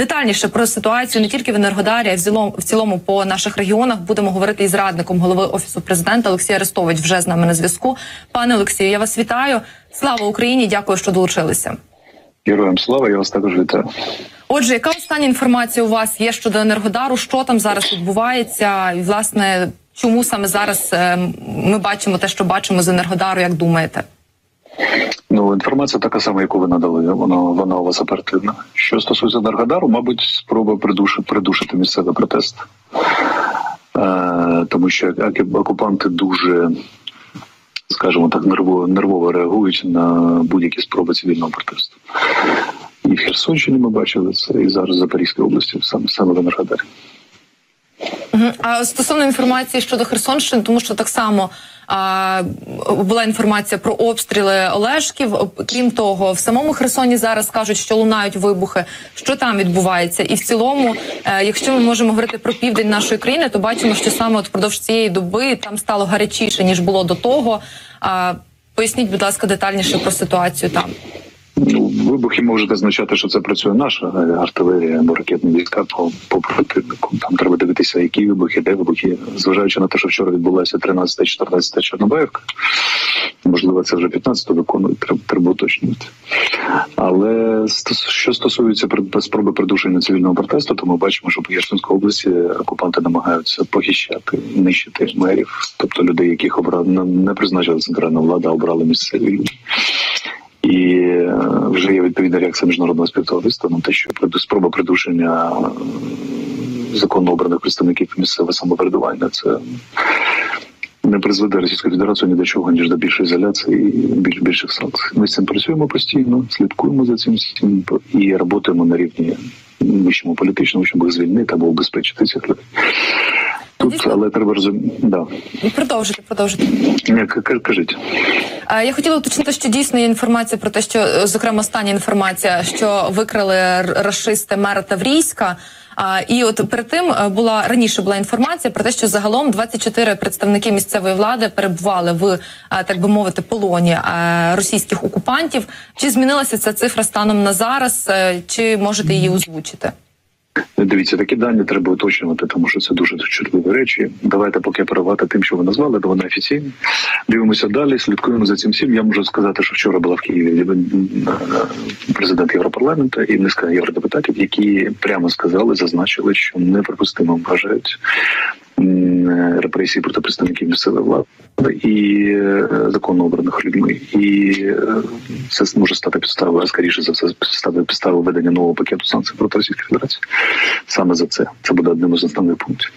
Детальніше про ситуацію не тільки в Енергодарі, а в цілому по наших регіонах будемо говорити із радником голови Офісу Президента. Олексій Арестович вже з нами на зв'язку. Пане Олексію, я вас вітаю. Слава Україні! Дякую, що долучилися. Героям слава, я вас також вітаю. Отже, яка остання інформація у вас є щодо Енергодару? Що там зараз відбувається? І, власне, чому саме зараз ми бачимо те, що бачимо з Енергодару, як думаєте? Ну, інформація така сама, яку ви надали, вона у вас оперативна. Що стосується Енергодару, мабуть, спроба придушити місцевий протест. Тому що окупанти дуже, скажімо так, нервово реагують на будь-які спроби цивільного протесту. І в Херсонщині ми бачили це, і зараз в Запорізькій області, саме в Енергодарі. А стосовно інформації щодо Херсонщини, тому що так само була інформація про обстріли Олешків. Крім того, в самому Херсоні зараз кажуть, що лунають вибухи. Що там відбувається? І в цілому, якщо ми можемо говорити про південь нашої країни, то бачимо, що саме от впродовж цієї доби там стало гарячіше, ніж було до того. Поясніть, будь ласка, детальніше про ситуацію там. Ну, вибухи можуть означати, що це працює наша артилерія або ракетні війська по противнику. Там треба дивитися, які вибухи, де вибухи. Зважаючи на те, що вчора відбулася 13-14 Чорнобаївка, можливо, це вже 15-ту виконують, треба уточнювати. Але що стосується спроби придушення цивільного протесту, то ми бачимо, що по Херсонській області окупанти намагаються похищати, нищити мерів, тобто людей, яких не призначила центральна влада, а обрали місцеві люди. І вже є відповідна реакція міжнародного співтовариства на те, що спроба придушення законно обраних представників місцевого самоврядування – це не призведе Російську Федерацію ні до чого, ніж до більшої ізоляції і більших санкцій. Ми з цим працюємо постійно, слідкуємо за цим і працюємо на рівні вищому політичному, щоб їх звільнити або убезпечити цих людей. Тут, але треба розуміти. Да. Продовжити. Кажіть. Я хотіла уточнити, що дійсно є інформація про те, що, зокрема, остання інформація, що викрали рашисти мера Таврійська. І от перед тим раніше була інформація про те, що загалом 24 представники місцевої влади перебували в, так би мовити, полоні російських окупантів. Чи змінилася ця цифра станом на зараз, чи можете її озвучити? Дивіться, такі дані треба уточнювати, тому що це дуже чутливі речі. Давайте поки оперувати тим, що ви назвали, то вони офіційні. Дивимося далі, слідкуємо за цим всім. Я можу сказати, що вчора була в Києві президент Європарламенту і низка євродепутатів, які прямо зазначили, що неприпустимо вважають репресії проти представників місцевої влади і законно обраних людьми. І це може стати підставою, а скоріше за все стати підставою введення нового пакету санкцій проти Російської Федерації. Саме за це. Це буде одним із основних пунктів.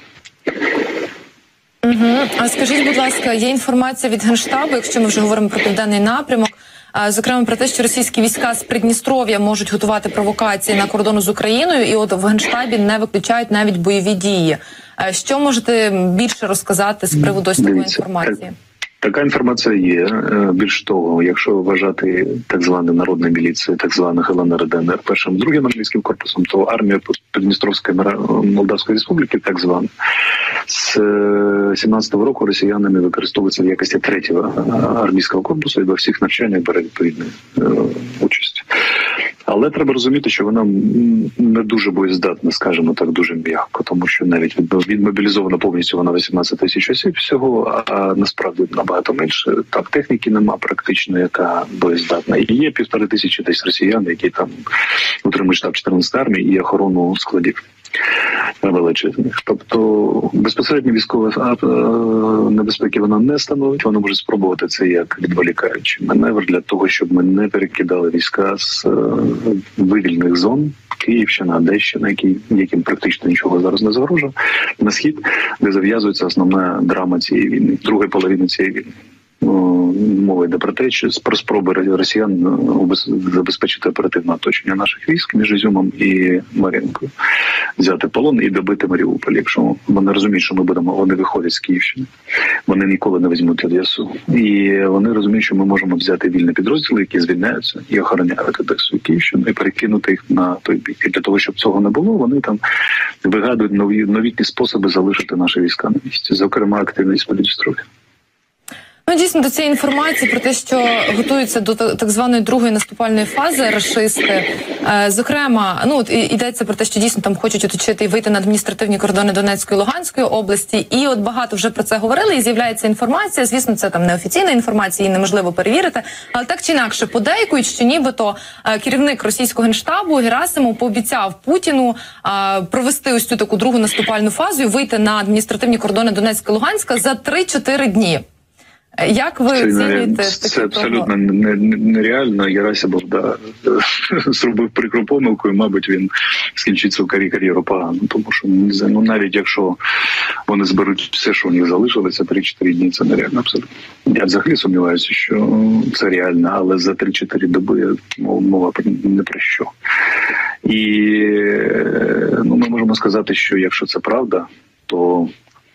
А скажіть, будь ласка, є інформація від Генштабу, якщо ми вже говоримо про південний напрямок, зокрема про те, що російські війська з Придністров'я можуть готувати провокації на кордону з Україною, і от в Генштабі не виключають навіть бойові дії. Що можете більше розказати з приводу ось такої інформації? Така інформація є. Більш того, якщо вважати так звану народну міліцію, так званих ЛНР, ДНР першим, другим армійським корпусом, то армія Придністровської Молдавської Республіки, так звана, з 17-го року росіянами використовується в якості третього армійського корпусу і во всіх навчаннях бере відповідну участь. Але треба розуміти, що вона не дуже боєздатна, скажімо так, дуже м'яко, тому що навіть відмобілізована повністю вона 18 тисяч осіб всього, а насправді набагато менше. Так, техніки нема практично, яка боєздатна. І є 1500 десь росіян, які там утримують штаб 14 армії і охорону складів величезних. Тобто безпосередньо військова небезпеки вона не становить, вона може спробувати це як відволікаючий маневр для того, щоб ми не перекидали війська з вивільних зон Київщина, Одещина, яким практично нічого зараз не загрожує, на схід, де зав'язується основна драма цієї війни, другої половини цієї війни. Мова йде про те, що про спроби росіян забезпечити оперативне оточення наших військ між Ізюмом і Мар'їнкою, взяти полон і добити Маріуполь. Якщо вони розуміють, що вони виходять з Київщини, вони ніколи не візьмуть Одесу. І вони розуміють, що ми можемо взяти вільні підрозділи, які звільняються і охороняють Одесу і Київщину, і перекинути їх на той бік. І для того, щоб цього не було, вони там вигадують новітні способи залишити наші війська на місці, зокрема активність Придністров'я. Ну Ну, дійсно, до цієї інформації про те, що готуються до так званої другої наступальної фази рашисти. Зокрема, ну, от йдеться про те, що дійсно там хочуть оточити і вийти на адміністративні кордони Донецької і Луганської області. І от багато вже про це говорили, і з'являється інформація. Звісно, це там неофіційна інформація, її неможливо перевірити. Але так чи інакше подейкують, що нібито керівник російського генштабу Герасимов пообіцяв Путіну провести ось цю таку другу наступальну фазу і вийти на адміністративні кордони Донецька і Луганська за 3-4 дні. Як ви оцінюєте? Це абсолютно нереально. Герасимов зробив прикру помилку, і, мабуть, він скінчить свою кар'єру погано. Тому що, ну, навіть якщо вони зберуть все, що у них залишилося, 3-4 дні, це нереально абсолютно. Я взагалі сумніваюся, що це реально, але за 3-4 доби мова не про що. І ну, ми можемо сказати, що якщо це правда, то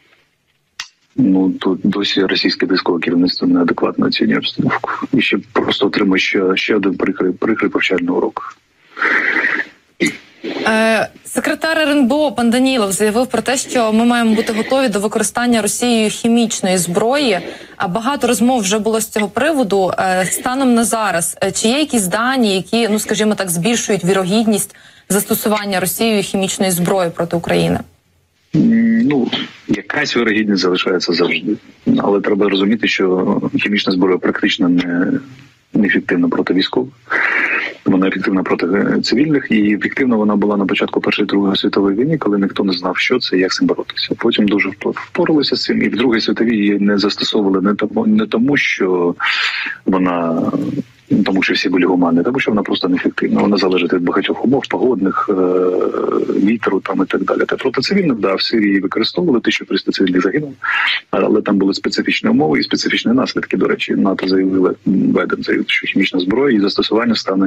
тут досі російське військове керівництво неадекватно оцінює обстановку. І ще просто отримує ще один прикрий повчальний урок. Секретар РНБО пан Данілов заявив про те, що ми маємо бути готові до використання Росією хімічної зброї. А багато розмов вже було з цього приводу. Станом на зараз, чи є якісь дані, які, ну скажімо так, збільшують вірогідність застосування Росією хімічної зброї проти України? Ну, якась вірогідність залишається завжди. Але треба розуміти, що хімічна зброя практично неефективна проти військових. Вона ефективна проти цивільних, і ефективна вона була на початку Першої і Другої світової війни, коли ніхто не знав, що це і як з цим боротися. Потім дуже впоралися з цим, і в Другій світовій її не застосовували не тому, що вона... Тому що всі були гуманні, тому що вона просто неефективна. Вона залежить від багатьох умов, погодних, вітру там і так далі. Та проти цивільних, в Сирії використовували, 1300 цивільних загинуло, але там були специфічні умови і специфічні наслідки. До речі, НАТО заявили, Байден заявив, що хімічна зброя і застосування стане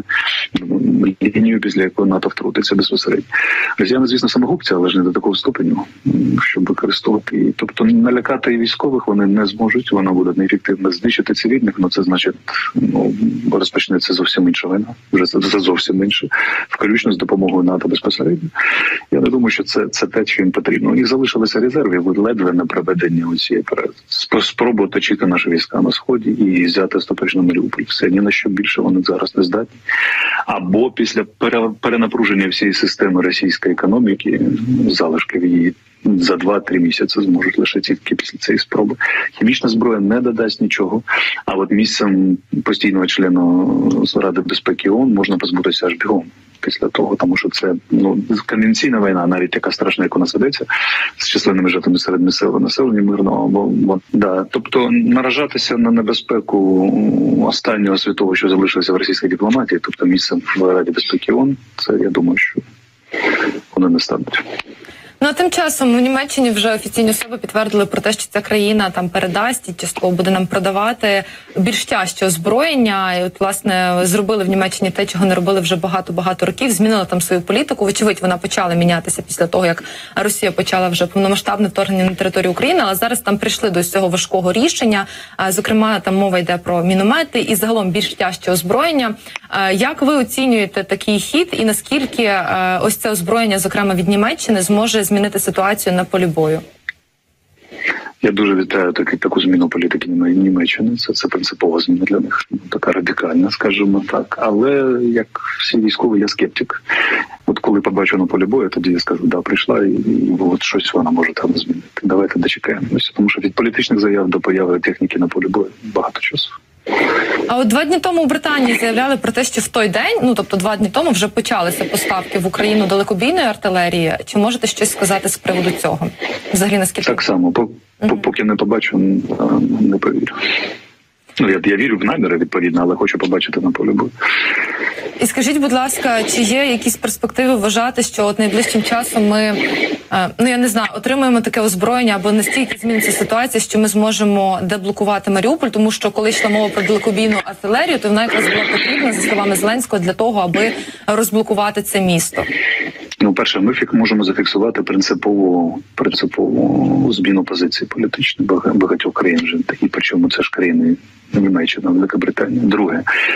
лінією, після якої НАТО втрутиться безпосередньо. Росіяни, звісно, самогубці, але ж не до такого ступеню, щоб використовувати її. Тобто налякати військових вони не зможуть, вона буде неефективно. Знищити цивільних, це значить, розпочнеться зовсім інша війна, вже це зовсім інше, включно з допомогою НАТО безпосередньо. Я не думаю, що це те, що їм потрібно. У них залишилися резерви ледве на проведення цієї спроби оточити наші війська на Сході і взяти остаточно Маріуполь. Все, ні на що більше вони зараз не здатні. Або після перенапруження всієї системи російської економіки, залишків її, за 2-3 місяці зможуть лише тільки після цієї спроби. Хімічна зброя не додасть нічого, а от місцем постійного члена Ради безпеки ООН можна позбутися аж бігом після того, тому що це конвенційна війна, навіть така страшна, як у нас ведеться, з численними жертвами серед місцевого населення мирного. Тобто наражатися на небезпеку останнього світового, що залишилося в російській дипломатії, тобто місцем в Раді безпеки ООН, це, я думаю, що вони не стануть. Ну, а тим часом в Німеччині вже офіційні особи підтвердили про те, що ця країна там передасть і частково буде нам продавати більш тяжче озброєння. І от, власне, зробили в Німеччині те, чого не робили вже багато років, змінили там свою політику. Вочевидь, вона почала мінятися після того, як Росія почала вже повномасштабне вторгнення на територію України, але зараз там прийшли до цього важкого рішення. Зокрема, там мова йде про міномети і загалом більш тяжче озброєння. Як ви оцінюєте такий хід і наскільки ось це озброєння, зокрема від Німеччини, зможе змінити ситуацію на полі бою? Я дуже вітаю таку зміну політики Німеччини. Це принципова зміна для них, така радикальна, скажімо так. Але, як всі військові, я скептик. От коли побачу на полі бою, тоді я скажу, прийшла і от щось вона може там змінити. Давайте дочекаємося, тому що від політичних заяв до появи техніки на полі бою багато часу. А от 2 дні тому у Британії заявляли про те, що в той день, тобто 2 дні тому, вже почалися поставки в Україну далекобійної артилерії. Чи можете щось сказати з приводу цього? Взагалі, наскільки? Так само, поки не побачу, не повірю. Я вірю в наміри, відповідно, але хочу побачити на полі бою. І скажіть, будь ласка, чи є якісь перспективи вважати, що от найближчим часом ми, я не знаю, отримаємо таке озброєння або настільки зміниться ситуація, що ми зможемо деблокувати Маріуполь, тому що коли йшла мова про далекобійну артилерію, то вона якраз була потрібна, за словами Зеленського, для того, аби розблокувати це місто? Перше, ми можемо зафіксувати принципову зміну позиції політичної багатьох країн вже, і причому це ж країни Німеччина, Велика Британія. Друге,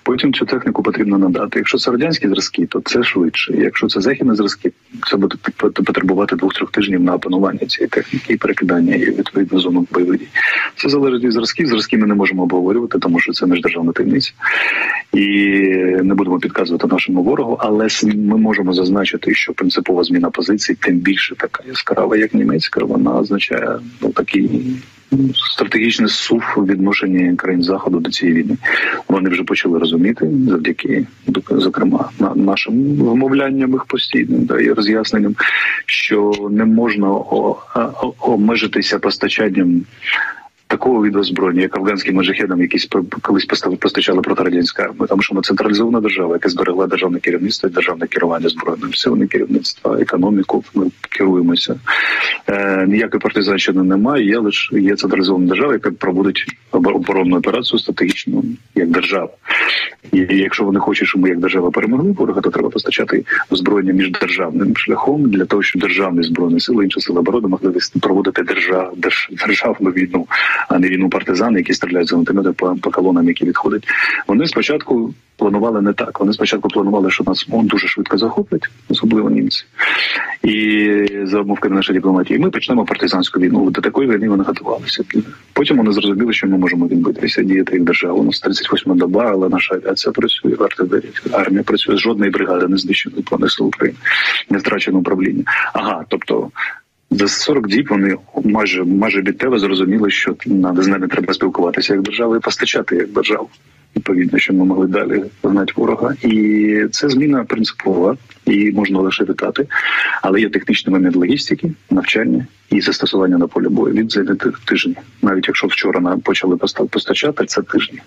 Потім цю техніку потрібно надати. Якщо це радянські зразки, то це швидше. Якщо це західні зразки, це буде потребувати 2-3 тижнів на опанування цієї техніки і перекидання її відповідно в зону бойових дій. Це залежить від зразків. Зразки ми не можемо обговорювати, тому що це міждержавна таємниця. І не будемо підказувати нашому ворогу, але ми можемо зазначити, що принципова зміна позицій, тим більше така яскрава, як німецька, вона означає такий стратегічний сув у відношенні країн Заходу до цієї війни. Вони вже почали розуміти, завдяки, зокрема, нашим вмовлянням їх постійним і роз'ясненням, що не можна обмежитися постачанням такого виду озброєння, як афганським маджахедам, які колись постачали проти радянської армії, тому що ми централізована держава, яка зберегла державне керівництво і державне керування збройним силами керівництва, економіку, ми керуємося. Ніякої партизанщини немає, є централізована держава, яка проводить оборонну операцію стратегічну як держава. І якщо вони хочуть, щоб ми як держава перемогли ворога, то треба постачати озброєння міждержавним шляхом для того, щоб державні збройні сили, інші сили оборони могли проводити державну війну, а не війну партизан, які стріляють з гранатометів по колонам, які відходять. Вони спочатку планували не так. Вони спочатку планували, що нас дуже швидко захоплять, особливо німці, і за обмовками нашої дипломатії. Ми почнемо партизанську війну. До такої війни вони готувалися. Потім вони зрозуміли, що ми можемо відбитися, діяти як держава. У нас 38-ма доба, але наша авіація працює, артилерія, армія працює. Жодної бригади не знищено плани сил України, не втрачено управління. Тобто за 40 діб вони майже відтево зрозуміли, що з нами треба спілкуватися як держава і постачати як державу. Відповідно, що ми могли далі знати ворога. І це зміна принципова, і можна лише вітати. Але є технічний момент логістики, навчання і застосування на полі бою. Він зайде тижні. Навіть якщо вчора нам почали постачати, це тижні.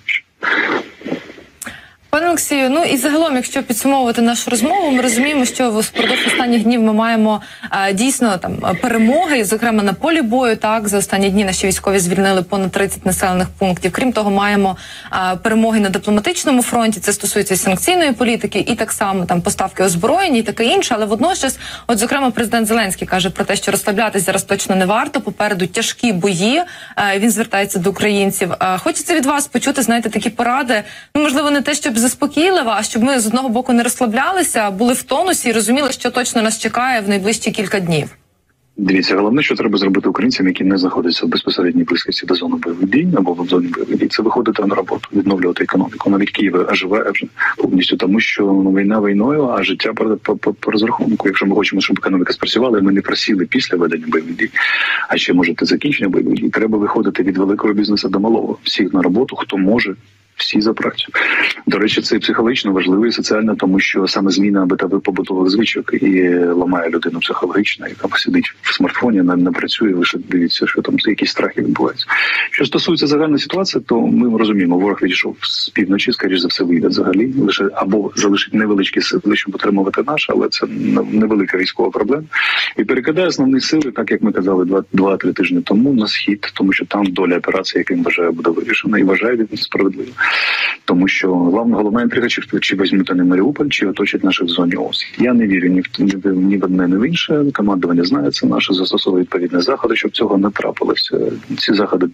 Пане Олексію, і загалом, якщо підсумовувати нашу розмову, ми розуміємо, що впродовж останніх днів ми маємо дійсно перемоги, зокрема на полі бою. Так, за останні дні наші військові звільнили понад 30 населених пунктів. Крім того, маємо перемоги на дипломатичному фронті. Це стосується санкційної політики, і так само поставки озброєнь і таке інше. Але водночас, зокрема, президент Зеленський каже про те, що розслаблятись зараз точно не варто. Попереду тяжкі бої. Він звертається до українців. Хочеться від вас почути, знаєте, такі поради. Можливо, не те, щоб заспокійливо, а щоб ми з одного боку не розслаблялися, були в тонусі і розуміли, що точно нас чекає в найближчі кілька днів. Дивіться, головне, що треба зробити українцям, які не знаходяться в безпосередній близькості до зони бойових дій або в зоні бойових дій, це виходити на роботу, відновлювати економіку. Навіть Київ оживає вже повністю, тому що війна війною, а життя по розрахунку. Якщо ми хочемо, щоб економіка спрацювала, ми не просіли після ведення бойових дій, а ще можете закінчення бойових дій. Треба виходити від великого бізнесу до малого. Всіх на роботу, хто може. Всі за працю. До речі, це і психологічно важливо, і соціально, тому що саме зміна побутових звичок і ламає людину психологічно, яка сидить в смартфоні, не працює, лише дивіться, що там якісь страхи відбуваються. Що стосується загальної ситуації, то ми розуміємо, ворог відійшов з півночі, скоріш за все, вийде взагалі, лише або залишить невеличкі сили, щоб отримувати наш, але це невелика військова проблема. І перекидає основні сили, так як ми казали 2-3 тижні тому, на схід, тому що там доля операції, як він вважає, буде вирішена, і вважає він справедливо. Тому що головна інтрига, чи візьмуть вони Маріуполь, чи оточать наші в зоні ООС. Я не вірю ні в одне, ні в інше. Командування знає це наше, застосовує відповідні заходи, щоб цього не трапилося. Ці заходи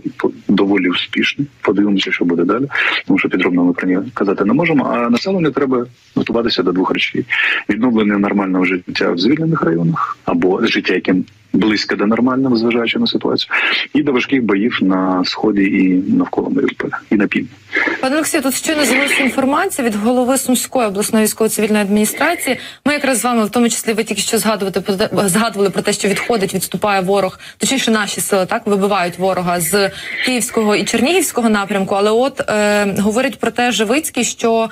доволі успішні. Подивимося, що буде далі. Тому що підробно ми про нього казати не можемо. А населенню треба готуватися до 2 речей. Відновлення нормального життя в звільнених районах, або життя, яким близько до нормального, зважаючи на ситуацію, і до важких боїв на Сході і навколо Маріуполя, і на півдні. Пане Олексію, тут щойно з'явилася інформація від голови Сумської обласної військово-цивільної адміністрації. Ми якраз з вами, в тому числі, ви тільки що згадували про те, що відступає ворог, точніше наші сили, так, вибивають ворога з Київського і Чернігівського напрямку, але говорять про те Живицький, що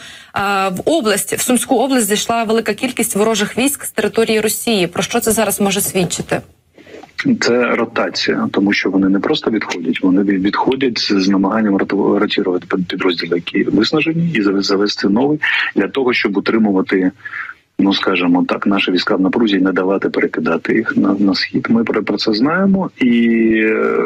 в Сумську область зайшла велика кількість ворожих військ з території Росії. Про що це зараз може свідчити? Це ротація, тому що вони не просто відходять, вони відходять з намаганням ротувати підрозділи, які виснажені, і завести новий для того, щоб утримувати, скажімо так, наші війська в напрузі і не давати перекидати їх на схід. Ми про це знаємо, і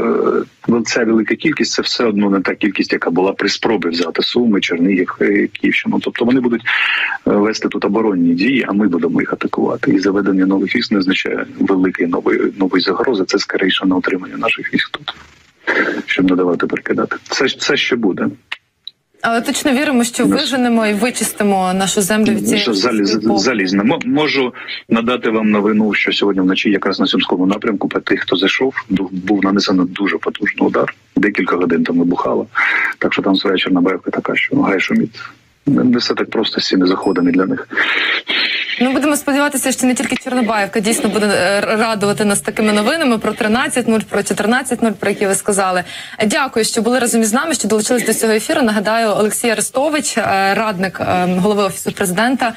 ця велика кількість – це все одно не та кількість, яка була при спробі взяти Суми, Чернігів, Київщину. Тобто вони будуть вести тут оборонні дії, а ми будемо їх атакувати. І заведення нових військ не означає великої нової загрози, це скоріше на утримання наших військ тут, щоб не давати перекидати. Це ще буде. Але точно віримо, що виженемо і вичистимо нашу землю від цієї залізно. Можу надати вам новину, що сьогодні вночі якраз на Сумському напрямку по тих, хто зайшов, був нанесено дуже потужний удар. Декілька годин там вибухало. Так що там своя Чорнобаївка така, що гай шумить. Не все так просто з цими заходами для них. Ну, будемо сподіватися, що не тільки Чорнобаївка дійсно буде радувати нас такими новинами про 13.0, про 14.0, про які ви сказали. Дякую, що були разом із нами, що долучились до цього ефіру. Нагадаю, Олексій Арестович, радник голови Офісу Президента,